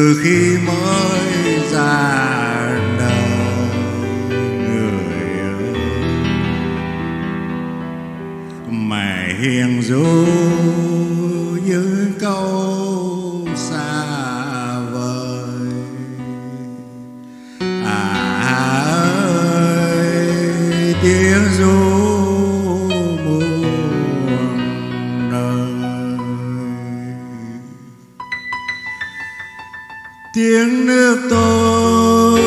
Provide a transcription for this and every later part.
từ khi mới ra đời. Người ơi, mẹ hiền ru những câu xa vời. Ơi tiếng ru tiếng nước tôi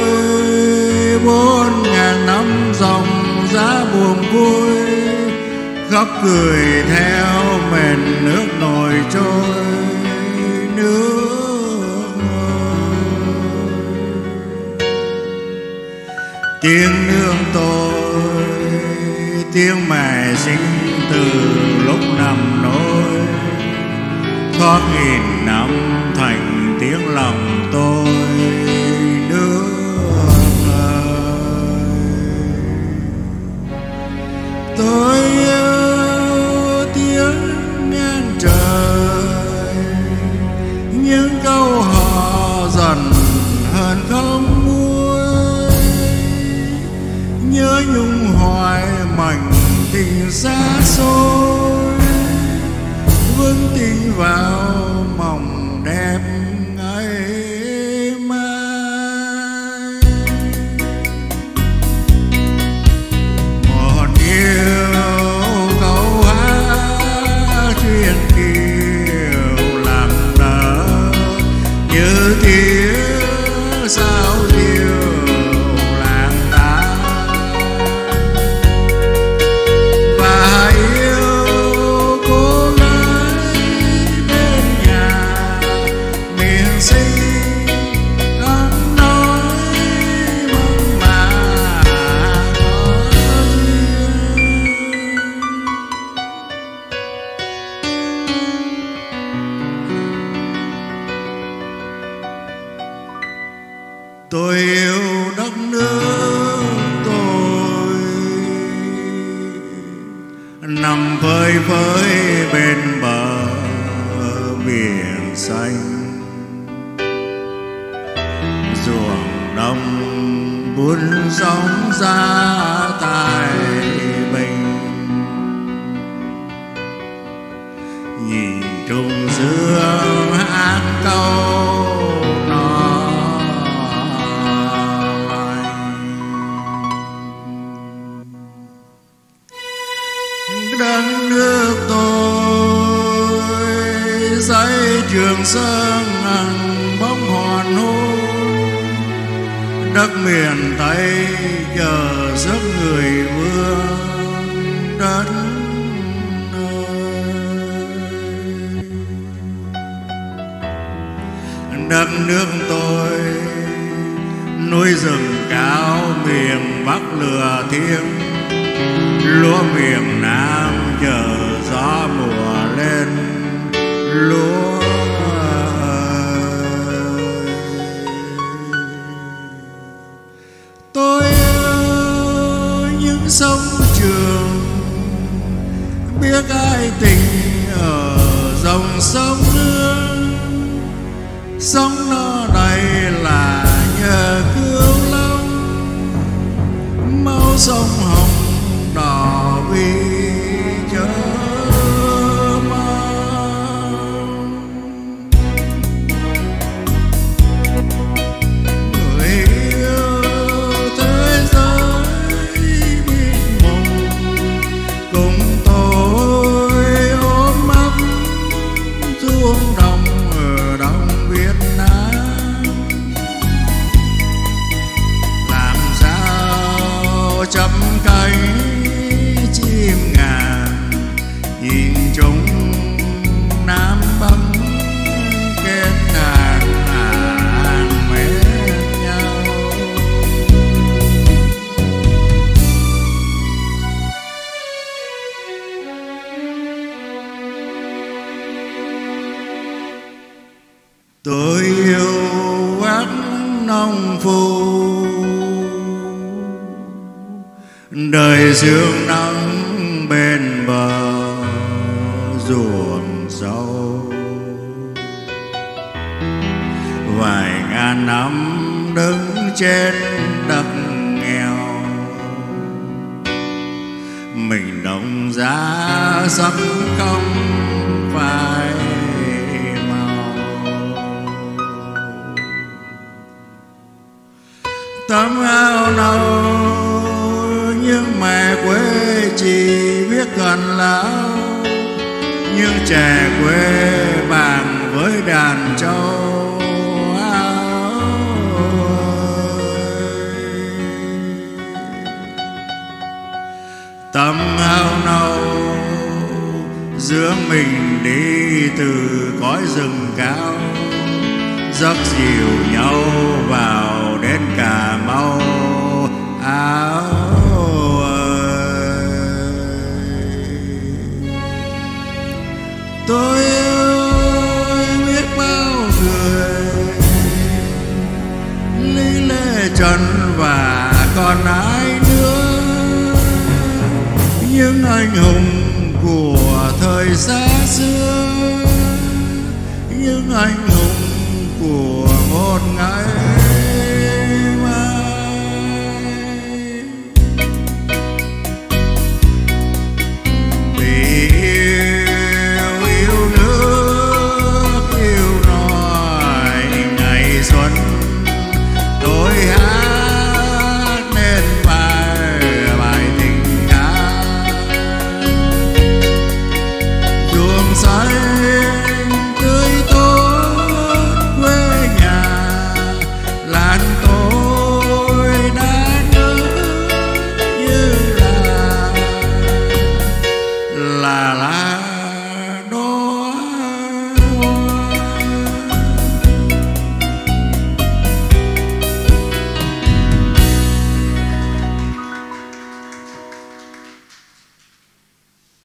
4.000 năm dòng giá buồn vui, khóc cười theo mền nước nổi trôi. Nước tiếng nước tôi, tiếng mẹ sinh từ lúc nằm nôi, thoát nghìn năm thành tiếng lòng tôi. Nước ơi, tôi yêu tiếng ngang trời, những câu hò dần hơn không nguôi, nhớ nhung hoài mảnh tình xa xôi, vững tin vào mộng đẹp ngày mai. Một yêu câu hát truyền kiều làm nở, như tiếng sao diều làm ta. Và yêu cô gái bên nhà miền xinh, không nói mong mà có duyên. Tôi yêu đất nước tôi, nằm phơi phới bên bờ biển xanh. Ruộng đồng buôn sóng ra tài bình, nhìn trùng dương hát câu đất nước tôi. Dãy Trường Sơn ngàn bóng hoàn hôn, đất miền Tây chờ giấc người vương. Đất ơi, đất nước tôi núi rừng cao miền Bắc lửa thiêng, lúa miền Nam chờ gió mùa lên. Lúa tôi ơi, những sông Trường biết ai tình ở dòng sông Hương. Sông nó đây là nhờ Cửu Long, máu sông Hồng đỏ vì chớ mong. Người yêu thế giới biết mộng, cùng tôi ôm ấp xuống đồng ở Đông Việt Nam. Làm sao chấm cánh chim ngàn, nhìn chúng Nam Bắc kết ngàn mến nhau. Tôi yêu các nông phu, đời dương nắng bên bờ ruộng sâu. Vài ngàn năm đứng trên đất nghèo. Mình đồng giá sắc không phải màu. Tấm áo nâu nhưng mẹ quê chỉ biết gần lão, nhưng trẻ quê bàn với đàn trâu. Tấm áo nâu giữa mình đi từ cõi rừng cao, dắt dìu nhau vào đến Cà Mau. Áo ơi, tôi ơi biết bao người lý lê trần và còn ai nữa, những anh hùng của thời xa xưa, những anh hùng của một ngày.